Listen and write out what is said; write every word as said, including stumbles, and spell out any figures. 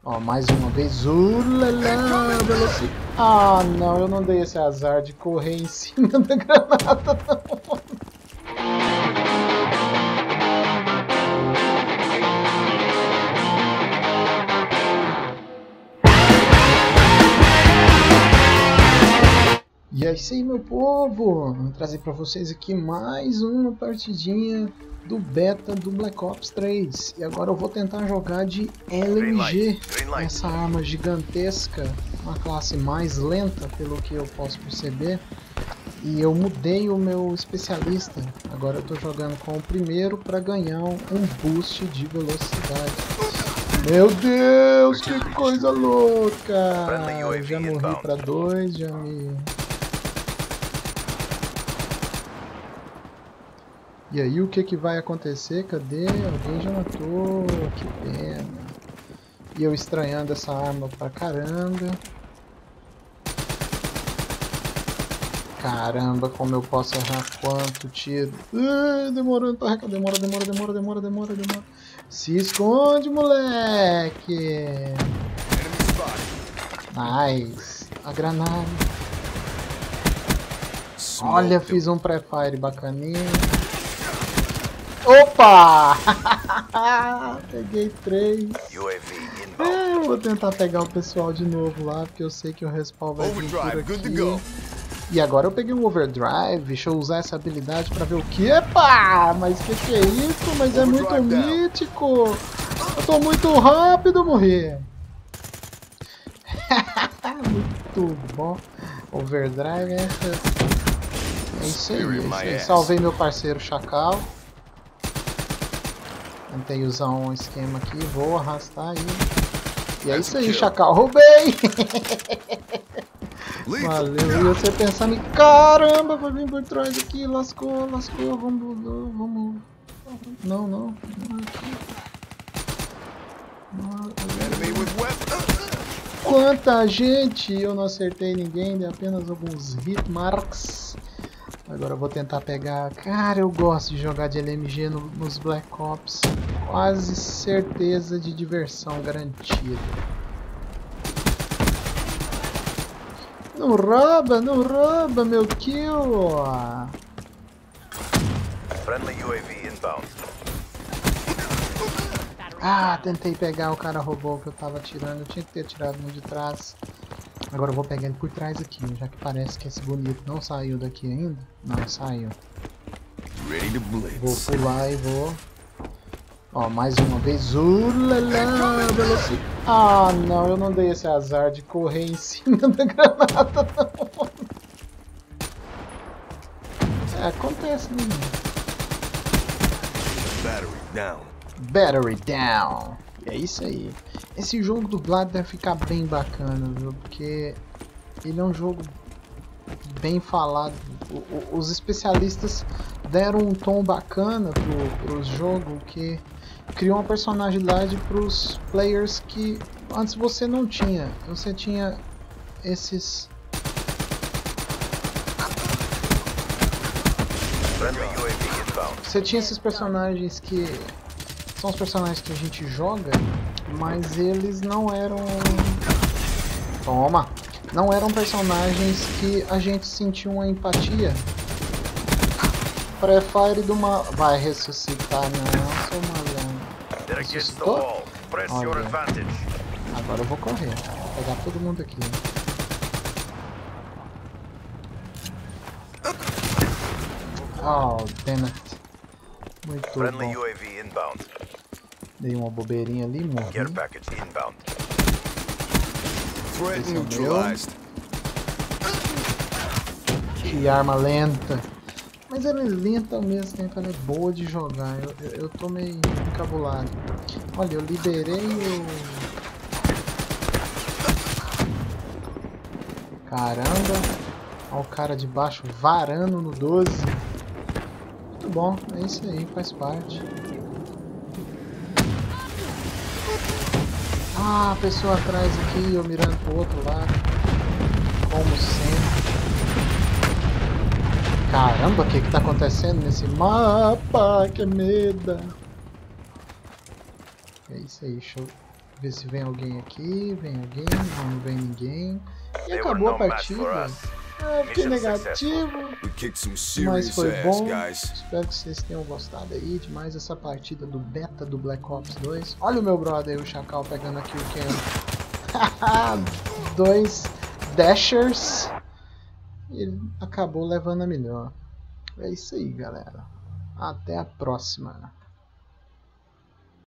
Ó, mais uma vez. Ulala, velocidade. Ah, não, eu não dei esse azar de correr em cima da granada, não. E é isso aí, meu povo! Vou trazer para vocês aqui mais uma partidinha do beta do Black Ops três. E agora eu vou tentar jogar de L M G, essa arma gigantesca, uma classe mais lenta, pelo que eu posso perceber. E eu mudei o meu especialista. Agora eu estou jogando com o primeiro para ganhar um boost de velocidade. Meu Deus, que coisa louca! Eu já morri para dois, já me... E aí o que que vai acontecer? Cadê? Alguém já matou. Que pena. E eu estranhando essa arma pra caramba. Caramba, como eu posso errar quanto tiro. Uh, demorando pra arrancar. Demora, demora, demora, demora, demora, demora. Se esconde, moleque. Nice. A granada. Olha, fiz um pré-fire bacaninha. Opa! Peguei três. É, eu vou tentar pegar o pessoal de novo lá, porque eu sei que o respawn vai vir por aqui. E agora eu peguei um overdrive. Deixa eu usar essa habilidade pra ver o que. Epa! Mas que que é isso? Mas é muito mítico. Eu tô muito rápido, morrer. Muito bom. Overdrive é essa. É isso aí, é isso aí. Salvei meu parceiro Chacal. Tentei usar um esquema aqui, vou arrastar aí. E é isso aí, Chacal, roubei! Valeu, e você pensando em caramba, vai vir por trás aqui, lascou, lascou, vamos, vamos... Não, não, não aqui. Quanta gente! Eu não acertei ninguém, dei apenas alguns hit marks. Agora eu vou tentar pegar... Cara, eu gosto de jogar de L M G no, nos Black Ops. Quase certeza de diversão garantida. Não rouba, não rouba meu kill. Friendly U A V inbound. Ah, tentei pegar, o cara roubou o que eu tava atirando. Eu tinha que ter atirado no de trás. Agora eu vou pegar ele por trás aqui, já que parece que esse bonito não saiu daqui ainda. Não, saiu. Vou pular e vou... Ó, mais uma vez. Ulala, velocidade. Ah, não, eu não dei esse azar de correr em cima da granada, não. É, acontece, né? Battery down. Battery down. É isso aí. Esse jogo dublado deve ficar bem bacana, viu? Porque ele é um jogo bem falado. O, o, os especialistas deram um tom bacana pro, pro jogo, que criou uma personalidade pros players que antes você não tinha. Você tinha esses... Você tinha esses personagens que... São os personagens que a gente joga, mas eles não eram... Toma! Não eram personagens que a gente sentia uma empatia. Pré-fire do mal... Vai ressuscitar, não, seu malandro. Ressuscitou? Olha. Agora eu vou correr. Vou pegar todo mundo aqui. Oh, damn it. Muito Friendly bom. U A V inbound. Dei uma bobeirinha ali, morri. Care package inbound. Threat neutralized. Que arma lenta. Mas ela é lenta ao mesmo tempo, ela é boa de jogar. Eu, eu, eu tô meio encabulado. Olha, eu liberei o... Caramba. Olha o cara de baixo varando no doze. Muito bom, é isso aí, faz parte. Ah, a pessoa atrás aqui, eu mirando pro outro lado. Como sempre. Caramba, o que que tá acontecendo nesse mapa? Que medo. É isso aí, show. Ver se vem alguém aqui, vem alguém, não, não vem ninguém. E They were acabou a no match for partida. us. Ah, fiquei Mission negativo, We kicked some mas serious foi ass, bom. guys. Espero que vocês tenham gostado aí de mais essa partida do beta do Black Ops dois. Olha o meu brother, o Chacal, pegando aqui o Ken. Dois Dashers. Ele acabou levando a melhor. É isso aí, galera. Até a próxima.